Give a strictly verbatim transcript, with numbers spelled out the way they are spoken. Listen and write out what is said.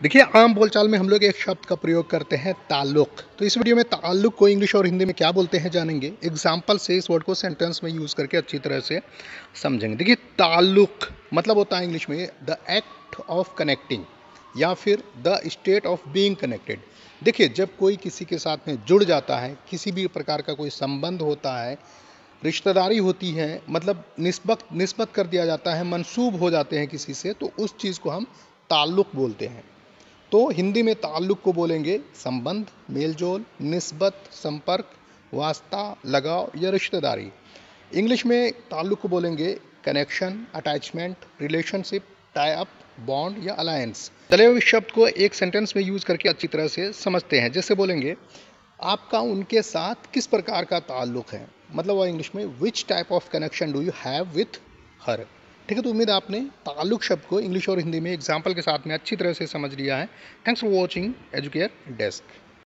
देखिए, आम बोलचाल में हम लोग एक शब्द का प्रयोग करते हैं ताल्लुक़। तो इस वीडियो में ताल्लुक़ को इंग्लिश और हिंदी में क्या बोलते हैं जानेंगे। एग्जाम्पल से इस वर्ड को सेंटेंस में यूज़ करके अच्छी तरह से समझेंगे। देखिए, ताल्लुक़ मतलब होता है इंग्लिश में द एक्ट ऑफ कनेक्टिंग या फिर the state of being connected. देखिए, जब कोई किसी के साथ में जुड़ जाता है, किसी भी प्रकार का कोई संबंध होता है, रिश्तेदारी होती है, मतलब निस्बत निस्बत कर दिया जाता है, मंसूब हो जाते हैं किसी से, तो उस चीज़ को हम ताल्लुक़ बोलते हैं। तो हिंदी में ताल्लुक़ को बोलेंगे संबंध, मेलजोल, निस्बत, संपर्क, वास्ता, लगाव या रिश्तेदारी। इंग्लिश में ताल्लुक़ को बोलेंगे connection, attachment, relationship, tie up, bond या अलायंस। चलिए अब इस शब्द को एक सेंटेंस में यूज़ करके अच्छी तरह से समझते हैं। जैसे बोलेंगे, आपका उनके साथ किस प्रकार का ताल्लुक़ है, मतलब वो इंग्लिश में which type of connection do you have with her. ठीक है, तो उम्मीद है आपने ताल्लुक़ शब्द को इंग्लिश और हिंदी में एग्जाम्पल के साथ में अच्छी तरह से समझ लिया है। Thanks for watching Educare desk.